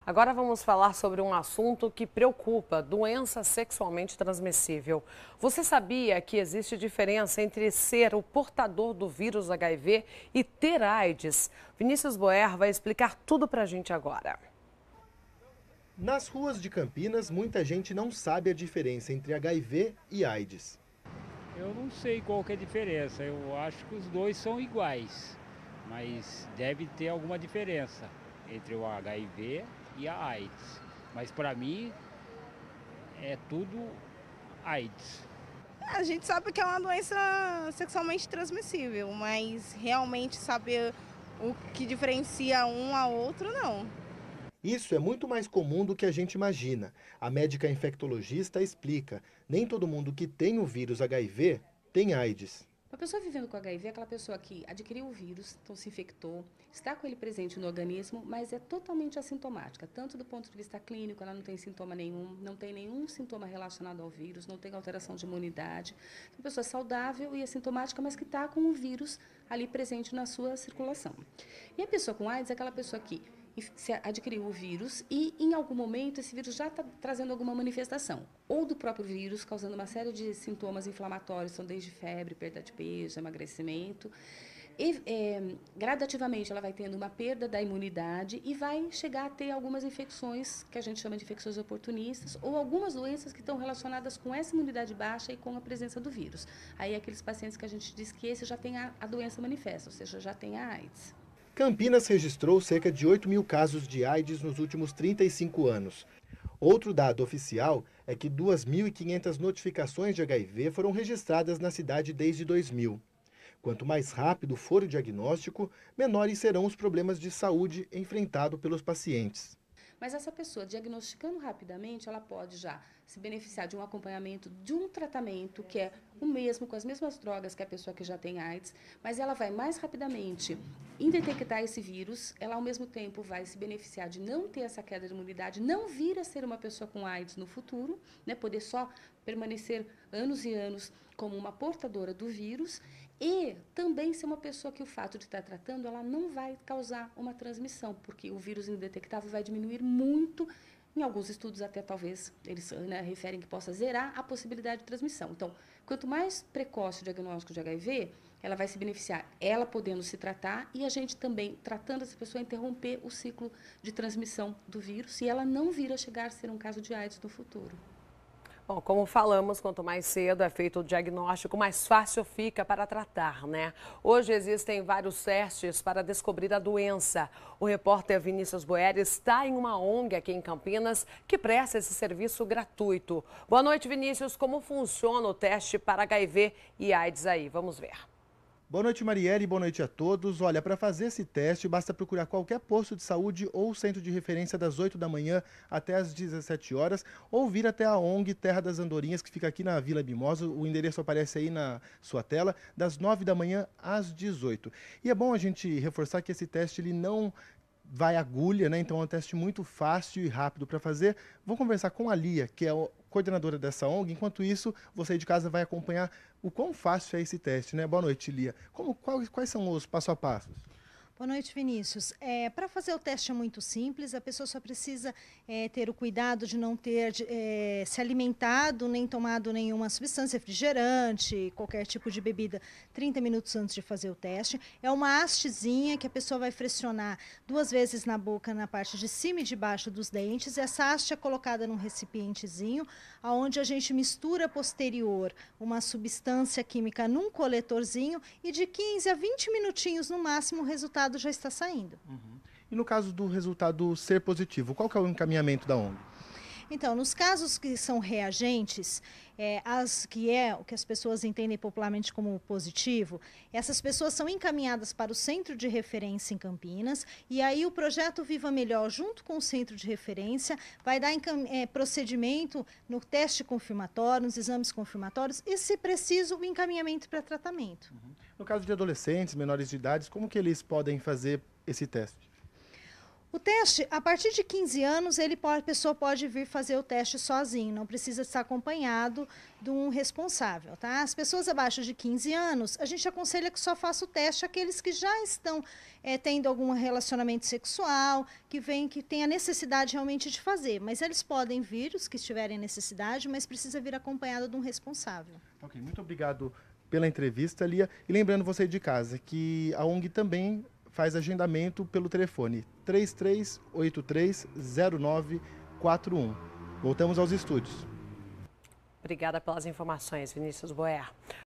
Agora vamos falar sobre um assunto que preocupa: doença sexualmente transmissível. Você sabia que existe diferença entre ser o portador do vírus HIV e ter AIDS? Vinícius Boer vai explicar tudo pra gente agora. Nas ruas de Campinas, muita gente não sabe a diferença entre HIV e AIDS. Eu não sei qual que é a diferença, eu acho que os dois são iguais, mas deve ter alguma diferença entre o HIV e a AIDS. Mas para mim é tudo AIDS. A gente sabe que é uma doença sexualmente transmissível, mas realmente saber o que diferencia um ao outro, não. Isso é muito mais comum do que a gente imagina. A médica infectologista explica: nem todo mundo que tem o vírus HIV tem AIDS. Uma pessoa vivendo com HIV é aquela pessoa que adquiriu o vírus, então se infectou, está com ele presente no organismo, mas é totalmente assintomática. Tanto do ponto de vista clínico, ela não tem sintoma nenhum, não tem nenhum sintoma relacionado ao vírus, não tem alteração de imunidade. É uma pessoa saudável e assintomática, mas que está com o vírus ali presente na sua circulação. E a pessoa com AIDS é aquela pessoa que se adquiriu o vírus e, em algum momento, esse vírus já está trazendo alguma manifestação, ou do próprio vírus, causando uma série de sintomas inflamatórios, são desde febre, perda de peso, emagrecimento. E, gradativamente, ela vai tendo uma perda da imunidade e vai chegar a ter algumas infecções, que a gente chama de infecções oportunistas, ou algumas doenças que estão relacionadas com essa imunidade baixa e com a presença do vírus. Aí, aqueles pacientes que a gente diz que esse já tem a doença manifesta, ou seja, já tem a AIDS. Campinas registrou cerca de 8 mil casos de AIDS nos últimos 35 anos. Outro dado oficial é que 2.500 notificações de HIV foram registradas na cidade desde 2000. Quanto mais rápido for o diagnóstico, menores serão os problemas de saúde enfrentados pelos pacientes. Mas essa pessoa, diagnosticando rapidamente, ela pode já se beneficiar de um acompanhamento, de um tratamento que é o mesmo, com as mesmas drogas que a pessoa que já tem AIDS, mas ela vai mais rapidamente em detectar esse vírus, ela ao mesmo tempo vai se beneficiar de não ter essa queda de imunidade, não vir a ser uma pessoa com AIDS no futuro, né, poder só permanecer anos e anos como uma portadora do vírus e também ser uma pessoa que o fato de estar tratando, ela não vai causar uma transmissão, porque o vírus indetectável vai diminuir muito, em alguns estudos até talvez eles referem que possa zerar a possibilidade de transmissão. Então, quanto mais precoce o diagnóstico de HIV, ela vai se beneficiar, ela podendo se tratar e a gente também, tratando essa pessoa, interromper o ciclo de transmissão do vírus e ela não vir a chegar a ser um caso de AIDS no futuro. Bom, como falamos, quanto mais cedo é feito o diagnóstico, mais fácil fica para tratar, né? Hoje existem vários testes para descobrir a doença. O repórter Vinícius Boer está em uma ONG aqui em Campinas que presta esse serviço gratuito. Boa noite, Vinícius. Como funciona o teste para HIV e AIDS aí? Vamos ver. Boa noite, Marielle, boa noite a todos. Olha, para fazer esse teste, basta procurar qualquer posto de saúde ou centro de referência das 8 da manhã até as 17 horas, ou vir até a ONG Terra das Andorinhas, que fica aqui na Vila Mimosa. O endereço aparece aí na sua tela, das 9 da manhã às 18. E é bom a gente reforçar que esse teste ele não vai agulha, né? Então é um teste muito fácil e rápido para fazer. Vou conversar com a Lia, que é a coordenadora dessa ONG. Enquanto isso, você aí de casa vai acompanhar o quão fácil é esse teste, né? Boa noite, Lia. Quais são os passo a passo? Boa noite, Vinícius. Para fazer o teste é muito simples, a pessoa só precisa ter o cuidado de não ter se alimentado nem tomado nenhuma substância refrigerante, qualquer tipo de bebida 30 minutos antes de fazer o teste. É uma hastezinha que a pessoa vai pressionar 2 vezes na boca, na parte de cima e de baixo dos dentes. Essa haste é colocada num recipientezinho, onde a gente mistura posterior uma substância química num coletorzinho e de 15 a 20 minutinhos no máximo o resultado já está saindo. Uhum. E no caso do resultado ser positivo, qual que é o encaminhamento da ONG? Então, nos casos que são reagentes, o que as pessoas entendem popularmente como positivo, essas pessoas são encaminhadas para o centro de referência em Campinas e aí o projeto Viva Melhor, junto com o centro de referência, vai dar procedimento no teste confirmatório, nos exames confirmatórios e, se preciso, o encaminhamento para tratamento. No caso de adolescentes, menores de idade, como que eles podem fazer esse teste? O teste, a partir de 15 anos, a pessoa pode vir fazer o teste sozinho, não precisa estar acompanhado de um responsável, tá? As pessoas abaixo de 15 anos, a gente aconselha que só faça o teste aqueles que já estão tendo algum relacionamento sexual, que tem a necessidade realmente de fazer. Mas eles podem vir, os que tiverem necessidade, mas precisa vir acompanhado de um responsável. Ok, muito obrigado pela entrevista, Lia. E lembrando você de casa que a ONG também faz agendamento pelo telefone 33830941. Voltamos aos estúdios. Obrigada pelas informações, Vinícius Boer.